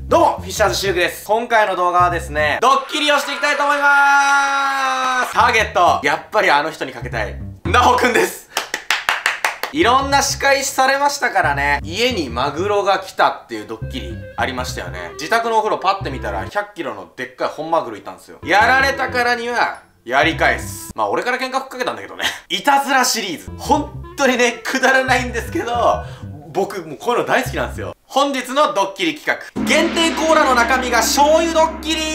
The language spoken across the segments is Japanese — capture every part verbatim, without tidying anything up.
どうもフィッシャーズシルクです。今回の動画はですね、ドッキリをしていきたいと思いまーす。ターゲット、やっぱりあの人にかけたいナホくんです。いろんな仕返しされましたからね。家にマグロが来たっていうドッキリありましたよね。自宅のお風呂パッて見たらひゃっキロのでっかい本マグロいたんですよ。やられたからにはやり返す。まあ俺から喧嘩ふっかけたんだけどね。いたずらシリーズ本当にね、くだらないんですけど、僕もうこういうの大好きなんですよ。本日のドッキリ企画、限定コーラの中身が醤油ドッキリ。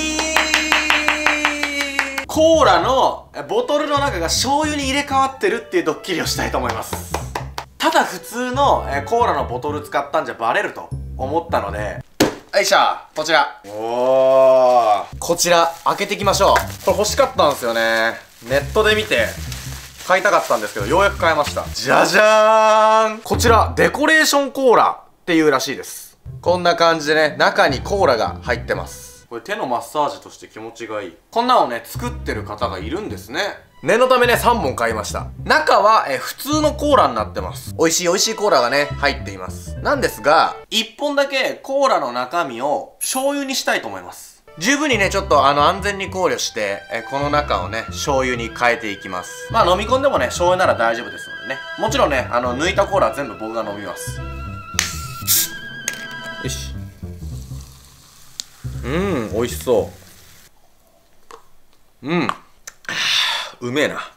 コーラのボトルの中が醤油に入れ替わってるっていうドッキリをしたいと思います。ただ普通のコーラのボトル使ったんじゃバレると思ったので、よいしょ、こちら。おー、こちら開けていきましょう。これ欲しかったんですよね。ネットで見て買いたかったんですけど、ようやく買えました。じゃじゃーん。こちらデコレーションコーラっていうらしいです。こんな感じでね、中にコーラが入ってます。これ手のマッサージとして気持ちがいい。こんなのね、作ってる方がいるんですね。念のためね、さんぼん買いました。中はえ普通のコーラになってます。美味しい美味しいコーラがね、入っています。なんですが、いっぽんだけコーラの中身を醤油にしたいと思います。十分にね、ちょっとあの安全に考慮して、えこの中をね、醤油に変えていきます。まあ飲み込んでもね、醤油なら大丈夫ですのでね。もちろんね、あの抜いたコーラは全部僕が飲みます。よし。うん、美味しそう。うん。うめえな。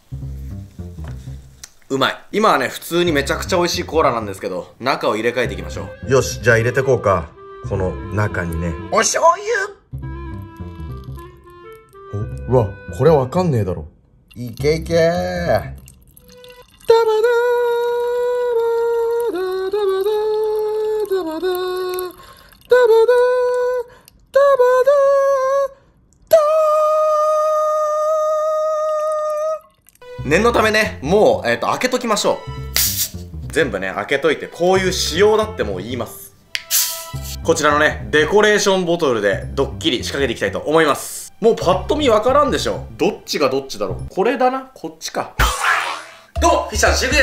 うまい。今はね、普通にめちゃくちゃ美味しいコーラなんですけど、中を入れ替えていきましょう。 よし、じゃあ入れてこうか。この中にね。お醤油。お、うわ、これわかんねえだろ。いけいけー。ダバダーバダダバダダバダダバダダダバダ念のためね、もう、えっと、開けときましょう。全部ね、開けといて、こういう仕様だってもう言います。こちらのね、デコレーションボトルでドッキリ仕掛けていきたいと思います。もうパッと見わからんでしょ。どっちがどっちだろう。これだな、こっちか。どうも、フィッシャーズシルクです。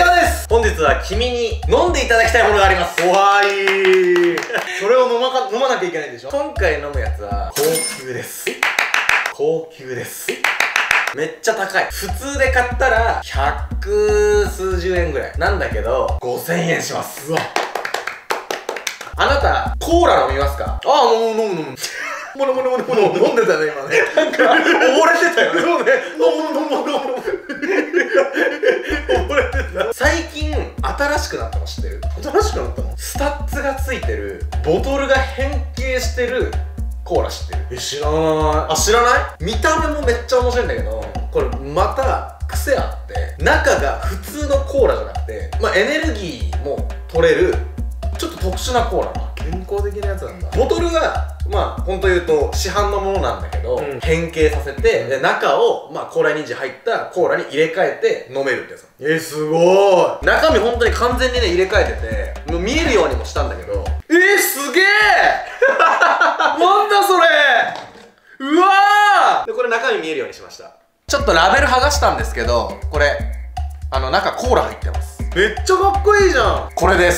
本日は君に飲んでいただきたいものがあります。 怖い。それを飲まか、飲まなきゃいけないんでしょ。 今回飲むやつは、高級です。高級です。めっちゃ高い。普通で買ったら、百数十円ぐらい。なんだけど、ごせんえんします。うわ。あなた、コーラ飲みますか？ ああ、もう飲む飲む。ものものものもの飲んでたよね、今ね。なんか、溺れてたよね。そうね。飲む飲む飲む飲む。溺れてた。 最近、新しくなったの知ってる？ 新しくなったの？ スタッツがついてる、ボトルが変形してるコーラ知ってる？ え、知らない。 あ、知らない？見た目もめっちゃ面白いんだけど、これまた癖あって、中が普通のコーラじゃなくて、まあエネルギーも取れる、ちょっと特殊なコーラ。 健康的なやつなんだ。 ボトルが、まあ本当言うと市販のものなんだけど、うん、変形させて、で中を、まあコーラにんじ入ったコーラに入れ替えて飲めるってやつ。 えー、すごい。中身本当に完全にね入れ替えてて、もう見えるようにもしたんだけど、 えー、すげえなんだそれ。うわー。 でこれ中身見えるようにしました。ちょっとラベル剥がしたんですけど、これあの中コーラ入ってます。 めっちゃかっこいいじゃん。 これです。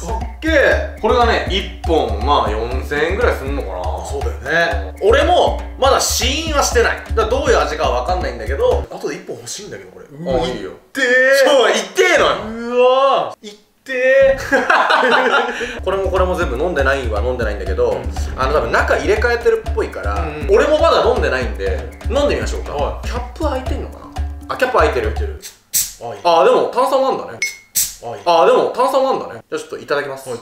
かっけえ。 これがね、いっぽんまあよんせんえんぐらいすんのかな。 そうだよね。 俺もまだ試飲はしてない。だからどういう味かはわかんないんだけど、 あとでいっぽん欲しいんだけど、これ。 うわ、いいよ。いってー。 そう、 いってーのよ。うわー、いってー。これもこれも全部飲んでないは飲んでないんだけど、うん、あの多分中入れ替えてるっぽいから、うん、俺もまだ飲んでないんで、飲んでみましょうか。はい、キャップ開いてんのかな。あ、キャップ開いてる。開いてる。ああ、でも炭酸なんだね。ああ、でも炭酸なんだね。じゃあちょっといただきます。はい、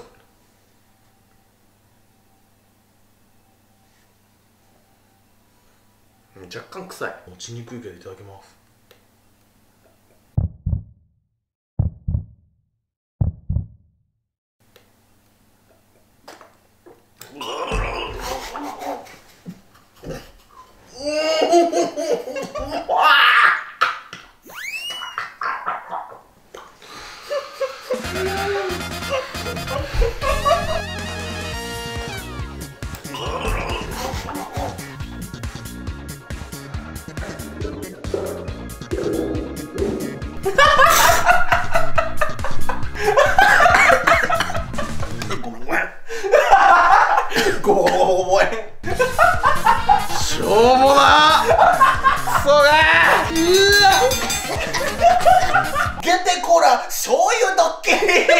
若干臭い。 持ちにくいけどいただきます。 うもなクソがーうわ限定コーラ醤油ドッキリ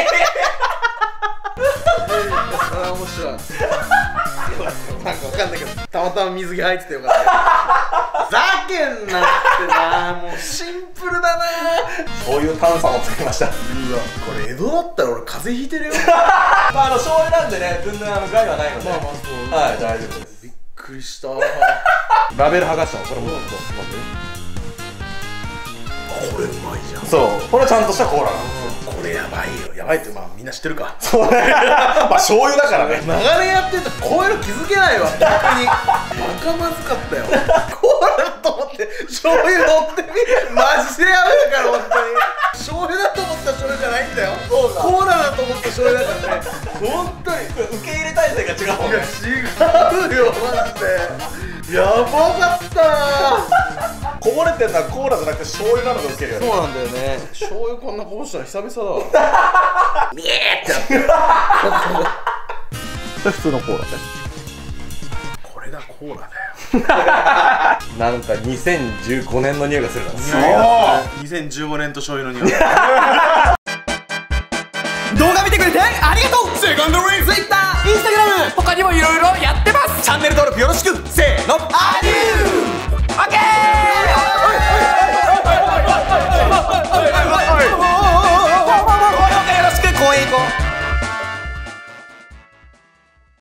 それは面白いなんかわかんないけどたまたま水着入っててよかったふざけんなってなもうシンプルだな醤油炭酸をつけました。 うわこれ江戸だったら俺風邪ひいてるよまああの醤油なんでね全然あの害はないので、 まあまあそうはい大丈夫です。 びっくりしたラベル剥がしたのこれもうこれうまいじゃんそうこれはちゃんとしたコーラなんですよ。 これやばいよやばいってまあみんな知ってるかそうねまあ醤油だからね。 長年やってるとこういうの気づけないわ逆にバカまずかったよコーラだと思って醤油乗ってみマジでやばいから本当に醤油だと思った醤油じゃないんだよそうだコーラだと思った醤油だからね本当に受け入れ体制が違うもんいやね。 違うよマジでやばかったこぼれてるのはコーラじゃなくて醤油なのがウケるよね。 そうなんだよね醤油こんなこぼしたの久々だわビエーってやってる普通のコーラね。 これがコーラだよなんかにせんじゅうごねんの匂いがするな。 そうにせんじゅうごねんと醤油の匂い動画見てくれてありがとう。セカンドレイン Twitter、Instagram 他にもいろいろやってます。チャンネル登録よろしく。せーの、ありがとう。